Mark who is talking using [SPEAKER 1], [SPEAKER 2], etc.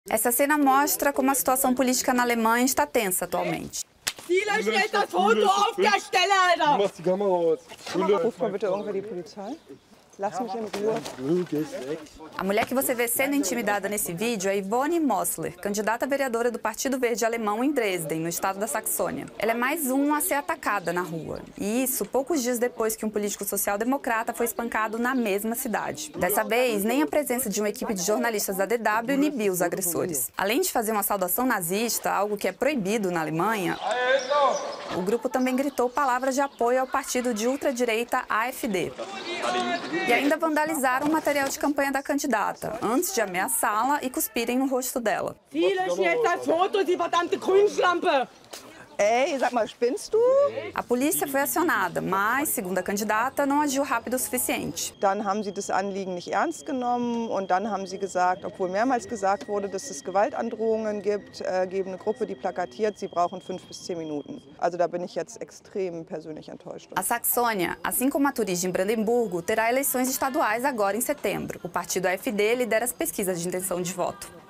[SPEAKER 1] Essa cena mostra como a situação política na Alemanha está tensa atualmente.
[SPEAKER 2] Silas stellt das Foto auf der Stelle, Alter!
[SPEAKER 3] Mach die Kamera aus.
[SPEAKER 4] Ruf mal bitte irgendwer die Polizei. Lass mich in Ruhe.
[SPEAKER 1] A mulher que você vê sendo intimidada nesse vídeo é Yvonne Mosler, candidata a vereadora do Partido Verde Alemão em Dresden, no estado da Saxônia. Ela é mais uma a ser atacada na rua. E isso poucos dias depois que um político social-democrata foi espancado na mesma cidade. Dessa vez, nem a presença de uma equipe de jornalistas da DW inibiu os agressores. Além de fazer uma saudação nazista, algo que é proibido na Alemanha, o grupo também gritou palavras de apoio ao partido de ultradireita AfD. E ainda vandalizaram o material de campanha da candidata, antes de ameaçá-la e cuspirem no rosto dela.
[SPEAKER 2] Silas stellt das Foto, die verdammte Grünschlampe!
[SPEAKER 4] Ey, sag mal, spinnst du?
[SPEAKER 1] A polícia foi acionada, mas, segundo a candidata, não agiu rápido o suficiente.
[SPEAKER 4] Dann haben sie das Anliegen nicht ernst genommen und dann haben sie gesagt, obwohl mehrmals gesagt wurde, dass es Gewaltandrohungen gibt, geben eine Gruppe, die plakatiert, sie brauchen 5 bis 10 Minuten. Also da bin ich jetzt extrem persönlich enttäuscht.
[SPEAKER 1] A Saxônia, assim como a Turingia em Brandemburgo, terá eleições estaduais agora em setembro. O partido AfD lidera as pesquisas de intenção de voto.